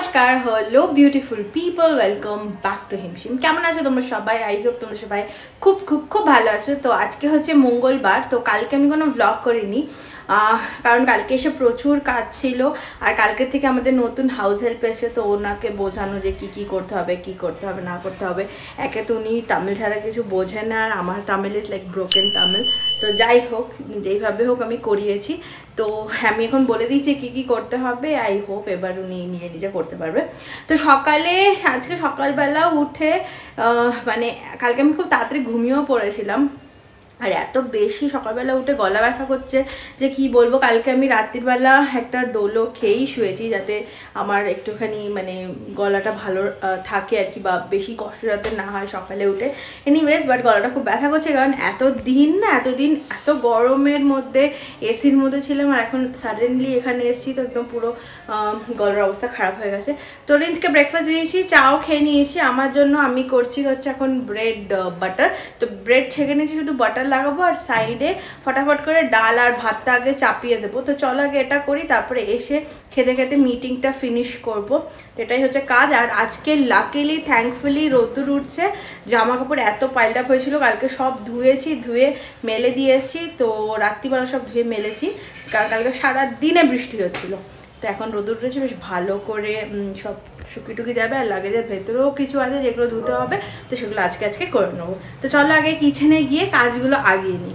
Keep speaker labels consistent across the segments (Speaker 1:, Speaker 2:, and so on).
Speaker 1: নমস্কার, hello beautiful people, welcome back to Himshim. কেমন আছো তোমরা সবাই? আই হোপ তোমরা সবাই খুব খুব খুব ভালো আছো। তো আজকে হচ্ছে মঙ্গলবার, তো কালকে আমি কোনো ভ্লগ করিনি কারণ কালকে এসে প্রচুর কাজ ছিল। আর কালকে থেকে আমাদের নতুন হাউস হেল্প এসে, তো ওনাকে বোঝানো যে কি করতে হবে, কি করতে হবে না করতে হবে। একে তো উনি তামিল ছাড়া কিছু বোঝেন না, আর আমার Tamil is like broken Tamil. তো যাই হোক, যেইভাবে হোক আমি করিয়েছি। তো আমি এখন বলে দিয়েছি কি করতে হবে। আই হোপ এবার উনি নিজে করতে পারবে। তো আজকে সকালবেলা উঠে মানে কালকে আমি খুব তাড়াতাড়ি ঘুমিয়েও পড়েছিলাম, আর এত বেশি সকালবেলা উঠে গলা ব্যথা করছে যে কি বলবো। কালকে আমি রাত্রিবেলা একটা ডোলো খেয়েই শুয়েছি, যাতে আমার একটুখানি মানে গলাটা ভালো থাকে আর কি, বা বেশি কষ্ট যাতে না হয় সকালে উঠে। এনিওয়েজ, বাট গলাটা খুব ব্যথা করছে, কারণ এতদিন এত গরমের মধ্যে এসির মধ্যে ছিলাম, আর এখন সাডেনলি এখানে এসেছি, তো একদম পুরো গলার অবস্থা খারাপ হয়ে গেছে। তো রিন্সকে ব্রেকফাস্ট দিয়েছি, চাও খেয়ে নিয়েছি। আমার জন্য আমি করছি হচ্ছে এখন ব্রেড বাটার। তো ব্রেড ছেঁকে নিয়েছি, শুধু বাটার লাগাবো, আর সাইডে ফটাফট করে ডাল আর ভাতটা আগে চাপিয়ে দেবো। তো চলো আগে এটা করি, তারপরে এসে খেতে খেতে মিটিংটা ফিনিশ করবো। তো এটাই হচ্ছে কাজ। আর আজকে লাকিলি থ্যাঙ্কফুলি রোদ্দুর উঠছে। জামা কাপড় এত পাইল আপ হয়েছিল, কালকে সব ধুয়ে মেলে দিয়ে এসেছি। তো রাত্রিবেলা সব ধুয়ে মেলেছি, কারণ কালকে সারাদিনে বৃষ্টি হচ্ছিলো। তো এখন রোদ্দুর উঠেছে, বেশ ভালো করে সব শুকি যাবে। আর লাগেজের ভেতরেও কিছু আছে যেগুলো ধুতে হবে, তো সেগুলো আজকে করে নেবো। তো চলো আগে কিচেনে গিয়ে কাজগুলো আগিয়ে নিই।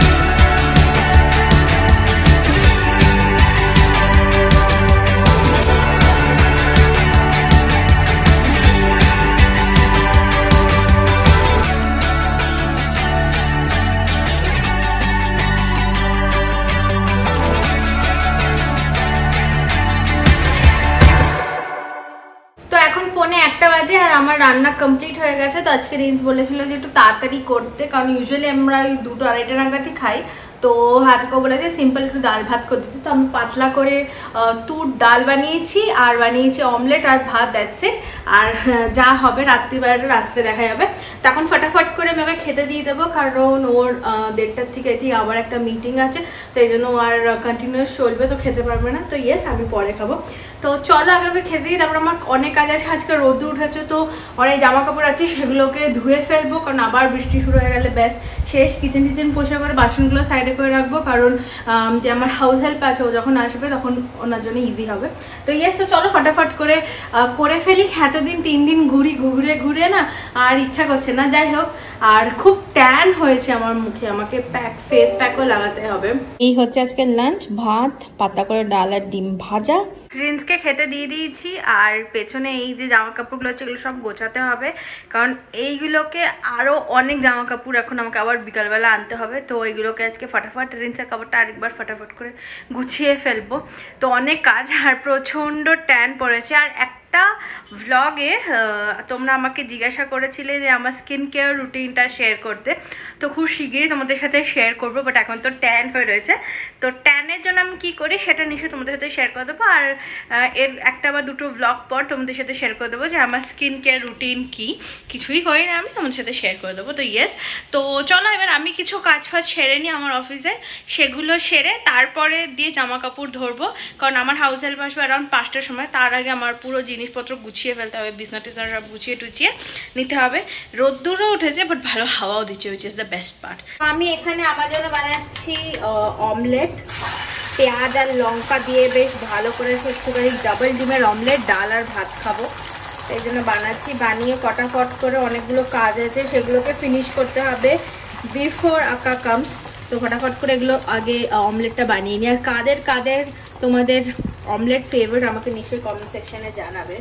Speaker 1: আর আমার রান্না কমপ্লিট হয়ে গেছে। তো আজকে রিন্স বলেছিল যে একটু তাড়াতাড়ি করতে, কারণ ইউজুয়ালি আমরা ওই 2-2-2:30 নাগাদই খাই। তো আজকে বলেছে সিম্পল একটু ডাল ভাত করে দিতে। তো আমি পাতলা করে তুর ডাল বানিয়েছি, আর বানিয়েছি অমলেট আর ভাত, দ্যাটস ইট। আর যা হবে রাত্রে দেখা যাবে। তখন ফটাফট করে আমি ওকে খেতে দিয়ে দেবো, কারণ ওর 1:30টার থেকে আবার একটা মিটিং আছে। তো এই জন্য আর কন্টিনিউয়াস চলবে, তো খেতে পারবে না। তো ইয়েস, আমি পরে খাবো। তো চলো আগে ওকে খেতে দিই, তারপর আমার অনেক কাজ আছে। আজকে রোদ্দুর উঠেছে, তো অনেক জামা কাপড় আছে, সেগুলোকে ধুয়ে ফেলবো, কারণ আবার বৃষ্টি শুরু হয়ে গেলে ব্যাস শেষ। কিচেন পরিষ্কার করে বাসনগুলো সাইডে করে রাখবো, কারণ যে আমার হাউস হেল্প আছে, ও যখন আসবে তখন ওনার জন্য ইজি হবে। তো ইয়েস, তো চলো ফটাফট করে ফেলি। এতদিন 3 দিন ঘুরে না আর ইচ্ছা করছে না। যাই হোক, আর খুব ট্যান হয়েছে আমার মুখে, আমাকে ফেস প্যাকও লাগাতে হবে। এই হচ্ছে আজকে লাঞ্চ, ভাত, পাতা করে ডাল আর ডিম ভাজা। রিন্সকে খেতে দিয়ে দিয়েছি, আর পেছনে এই যে জামা কাপড়গুলো আছে এগুলো সব গোছাতে হবে, কারণ এইগুলোকে আরও অনেক জামা কাপড় এখন আমাকে আবার বিকালবেলা আনতে হবে। তো এইগুলোকে আজকে ফটাফট রিন্সের কাপড়টা আরেকবার ফটাফট করে গুছিয়ে ফেলবো। তো অনেক কাজ, আর প্রচণ্ড ট্যান পড়েছে। আর একটা ভ্লগে তোমরা আমাকে জিজ্ঞাসা করেছিলে যে আমার স্কিন কেয়ার রুটিনটা শেয়ার করতে, তো খুব শিগগিরই তোমাদের সাথে শেয়ার করবো। বাট এখন তো ট্যান হয়ে রয়েছে, তো ট্যানের জন্য আমি কী করি সেটা নিশ্চয়ই তোমাদের সাথে শেয়ার করে দেবো। আর এর 1 বা 2 ভ্লগ পর তোমাদের সাথে শেয়ার করে দেবো যে আমার স্কিন কেয়ার রুটিন কী। কিছুই করি না, আমি তোমাদের সাথে শেয়ার করে দেবো। তো ইয়েস, তো চলো এবার আমি কিছু কাজ সেরে নিই আমার অফিসে, সেগুলো সেরে তারপরে দিয়ে জামা কাপড় ধরবো, কারণ আমার হাউস হেল্প আসবে অ্যারাউন্ড 5টার সময়। তার আগে আমার পুরো জিনিসপত্র গুছিয়ে ফেলতে হবে, বিছনা টিছনা সব গুছিয়ে টুচিয়ে নিতে হবে। রোদ্দুরও উঠেছে, বাট ভালো হাওয়াও দিচ্ছে, which is the best part. আমি এখানে আমার জন্য বানাচ্ছি অমলেট, পেঁয়াজ আর লঙ্কা দিয়ে বেশ ভালো করে একটুখানি ডাবল ডিমের অমলেট, ডাল আর ভাত খাবো, এই জন্য বানাচ্ছি। বানিয়ে ফটাফট করে অনেকগুলো কাজ আছে, সেগুলোকে ফিনিশ করতে হবে বিফোর আকা কাম। তো ফটাফট করে এগুলো আগে অমলেটটা বানিয়ে নিই। আর কাদের তোমাদের অমলেট ফেভারিট আমাকে নিশ্চয়ই কমেন্ট সেকশনে জানাবে।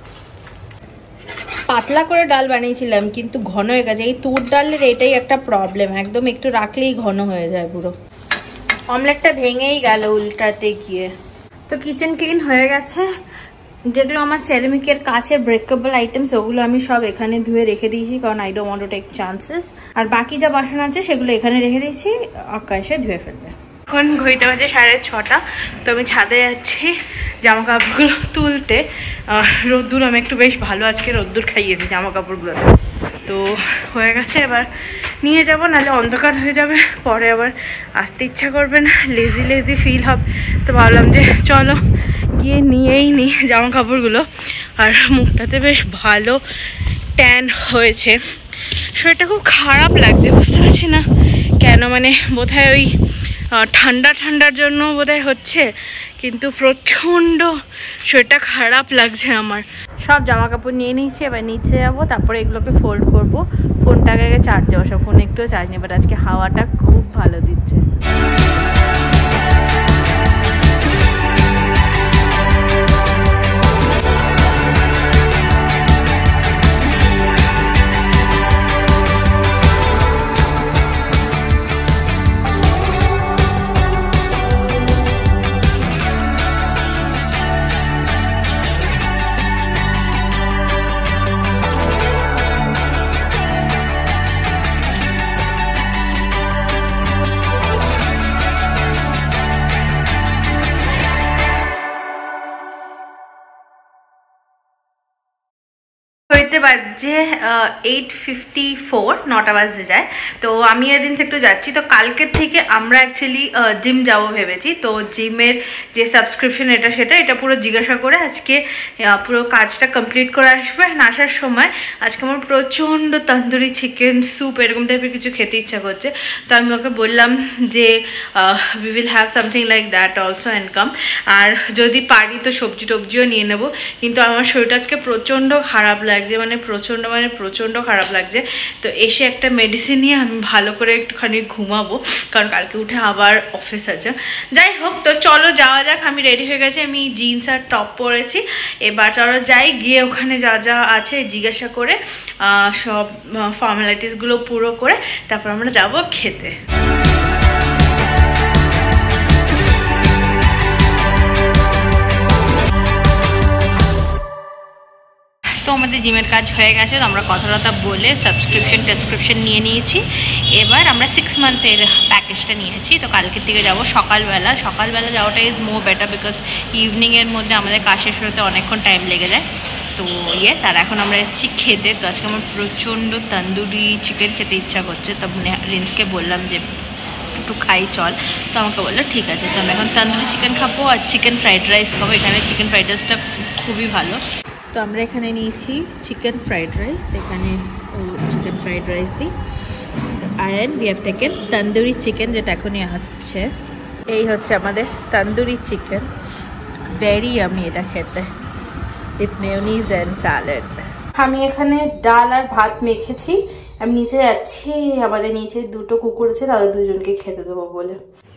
Speaker 1: পাতলা করে ডাল বানিয়েছিলাম, কিন্তু ঘন হয়ে গেছে। এই তুর ডালের এটাই একটা প্রবলেম, একদম একটু রাখলেই ঘন হয়ে যায় পুরো। অমলেটটা ভেঙেই গেল উল্টাতে গিয়ে। তো কিচেন ক্লিন হয়ে গেছে। যেগুলো আমার সেরামিকের কাচের ব্রেকেবল আইটেমস, ওগুলো আমি সব এখানে ধুয়ে রেখে দিয়েছি, কারণ I don't want to take chances. আর বাকি যা বাসন আছে সেগুলো এখানে রেখে দিয়েছি, আকাশে ধুয়ে ফেলবে। এখন ঘড়িতে বাজে 6:30। তো আমি ছাদে যাচ্ছি জামা কাপড়গুলো তুলতে। রোদ্দুর আমি একটু বেশ ভালো আজকে রোদ্দুর খাইয়েছি জামা কাপড়গুলো। তো হয়ে গেছে, এবার নিয়ে যাব, নাহলে অন্ধকার হয়ে যাবে, পরে আবার আসতে ইচ্ছা করবে না, লেজি ফিল হবে। তো ভাবলাম যে চলো গিয়ে নিয়েই নিই জামা কাপড়গুলো। আর মুখটাতে বেশ ভালো ট্যান হয়েছে, শরীরটা খুব খারাপ লাগছে, বুঝতে পারছি না কেন, মানে বোধহয় ওই ঠান্ডার জন্য বোধহয় হচ্ছে, কিন্তু প্রচণ্ড শরীরটা খারাপ লাগছে আমার। সব জামা কাপড় নিয়ে নিয়েছি, এবার নিচে যাবো, তারপরে এগুলোকে ফোল্ড করবো। ফোনটাকে আগে চার্জে বসাবো, ফোনে একটুও চার্জ নেই, বাট আজকে হাওয়াটা খুব ভালো দিচ্ছে। বাজে 8:54, 9টা বাজতে যায়। তো আমি এদিন একটু যাচ্ছি, তো কালকের থেকে আমরা অ্যাকচুয়ালি জিম যাব ভেবেছি। তো জিমের যে সাবস্ক্রিপশন এটা পুরো জিজ্ঞাসা করে আজকে পুরো কাজটা কমপ্লিট করে আসবে। আসার সময় আজকে আমার প্রচণ্ড তন্দুরি চিকেন স্যুপ এরকম টাইপের কিছু খেতে ইচ্ছা করছে। তো আমি ওকে বললাম যে we will have something like that also and come, আর যদি পারি তো সবজি টবজিও নিয়ে নেব। কিন্তু আমার শরীরটা আজকে প্রচণ্ড খারাপ লাগছে, মানে প্রচণ্ড খারাপ লাগছে। তো এসে একটা মেডিসিন নিয়ে আমি ভালো করে একটুখানি ঘুমাবো, কারণ কালকে উঠে আবার অফিস আছে। যাই হোক, তো চলো যাওয়া যাক। আমি রেডি হয়ে গেছি, আমি জিন্স আর টপ পরেছি। এবার চলো যাই, গিয়ে ওখানে যা যা আছে জিজ্ঞাসা করে সব ফর্মালিটিসগুলো পুরো করে তারপর আমরা যাব খেতে। তো আমাদের জিমের কাজ হয়ে গেছে, তো আমরা কথা বলে সাবস্ক্রিপশন নিয়ে নিয়েছি। এবার আমরা 6 মান্থের প্যাকেজটা নিয়েছি। তো কালকের থেকে যাব সকালবেলা যাওয়াটা ইজ মোর বেটার, বিকজ ইভিনিংয়ের মধ্যে আমাদের কাজ শেষ হতে অনেকক্ষণ টাইম লেগে যায়। তো ইয়েস, আর এখন আমরা এসেছি খেতে। তো আজকে আমার প্রচণ্ড তন্দুরি চিকেন খেতে ইচ্ছা করছে। তো রিন্সকে বললাম যে একটু খাই চল, তো আমাকে বললো ঠিক আছে। তো আমি এখন তন্দুরি চিকেন খাবো আর চিকেন ফ্রাইড রাইস খাবো। এখানে চিকেন ফ্রাইড রাইসটা খুবই ভালো। তো আমরা এখানে নিয়েছি চিকেন ফ্রাইড রাইস, এখানে ওই চিকেন ফ্রাইড রাইসই। And we have taken tandoori chicken, যেটা এখনই আসছে। এই হচ্ছে আমাদের তন্দুরি চিকেন, ভেরি ইয়ামি এটা খেতে, উইথ মেয়োনিজ অ্যান্ড স্যালাড। আমি এখানে ডাল আর ভাত মেখেছি, আমি নিচে যাচ্ছি। আমাদের নিচে 2টো কুকুর আছে, তাদের 2জনকে খেতে দেবো বলে।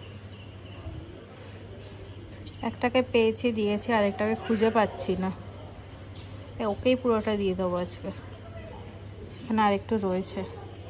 Speaker 1: একটাকে পেয়েছি, দিয়েছি, আরেকটাকে খুঁজে পাচ্ছি না। ওকেই পুরোটা দিয়ে দেবো আজকে, এখানে আরেকটু রয়েছে।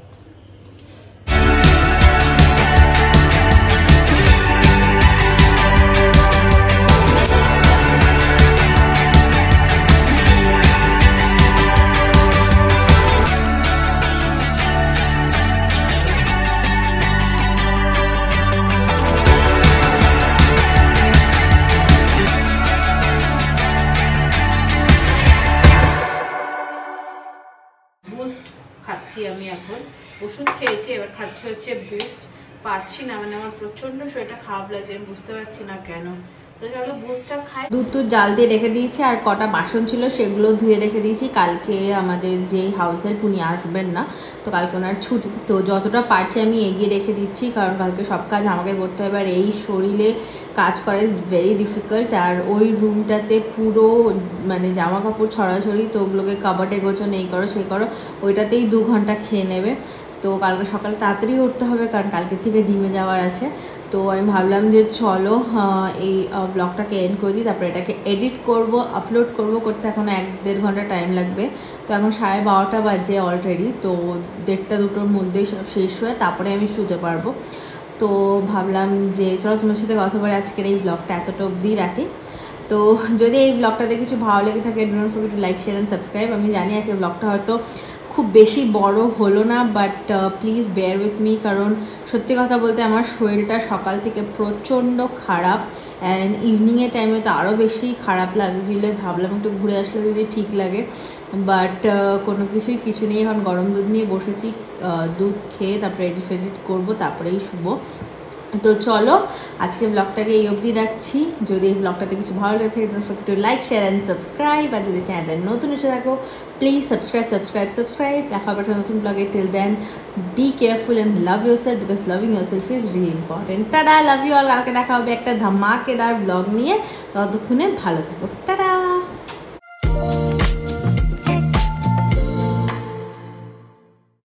Speaker 1: খাচ্ছি আমি এখন, ওষুধ খেয়েছি, এবার খাচ্ছি হচ্ছে বুস্ট। পারছি না, মানে আমার প্রচন্ড শরীরটা খারাপ লাগছে, আমি বুঝতে পারছি না কেন। তো চলো বুস্টটা খাই। দুধ জাল দিয়ে রেখে দিয়েছি, আর কটা বাসন ছিল সেগুলো ধুয়ে রেখে দিয়েছি। কালকে আমাদের যেই হাউস হেল্প উনি আসবেন না, তো কালকে ওনার ছুটি। তো যতটা পারছি আমি এগিয়ে রেখে দিচ্ছি, কারণ কালকে সব কাজ আমাকে করতে হবে। আর এই শরীরে কাজ করা ইজ ভেরি ডিফিকাল্ট। আর ওই রুমটাতে পুরো মানে জামা কাপড় ছড়াছড়ি, তো ওগুলোকে কাবাটে গোছানো, এই করো সেই করো, ওইটাতেই 2 ঘন্টা খেয়ে নেবে। তো কালকে সকালে তাড়াতাড়ি উঠতে হবে, কারণ কালকের থেকে জিমে যাওয়ার আছে। তো আমি ভাবলাম যে চলো এই ব্লগটাকে এন্ড করে দিই, তারপরে এটাকে এডিট করব, আপলোড করতে এখনও 1-1.5 ঘন্টা টাইম লাগবে। তো এখন 12:30 বাজে অলরেডি, তো 1:30-2টোর মধ্যেই শেষ হয়ে তারপরে আমি শুতে পারবো। তো ভাবলাম যে চলো তোমার সাথে কথা বলে আজকের এই ব্লগটা এতটা অবধি রাখি। তো যদি এই ব্লগটাতে কিছু ভালো লেগে থাকে, don't forget to like, share and subscribe. আমি জানি আজকের ব্লগটা হয়তো খুব বেশি বড় হলো না, but please bear with me, কারণ সত্যি কথা বলতে আমার শরীরটা সকাল থেকে প্রচণ্ড খারাপ, অ্যান্ড ইভিনিংয়ের টাইমে তো আরও বেশি খারাপ লাগছিল। ভাবলাম একটু ঘুরে আসলে যদি ঠিক লাগে, বাট কোনো কিছু নেই। এখন গরম দুধ নিয়ে বসেছি, দুধ খেয়ে তারপরে এডিট করবো, তারপরেই শুবো। তো চলো আজকে ব্লগটাকে এই অবধি রাখছি। যদি এই ব্লগটাতে কিছু ভালো লাগে থাকে একটু লাইক শেয়ার অ্যান্ড সাবস্ক্রাইব, আর যদি চ্যানেলটা নতুন এসে থাকো প্লিজ সাবস্ক্রাইব। দেখা হবে একটা নতুন ব্লগে। Till then be careful and love yourself, because loving yourself is really important. Tata, love you all. কালকে দেখা হবে একটা ধামাকেদার ব্লগ নিয়ে, ততক্ষণে ভালো থেকো। টাটা।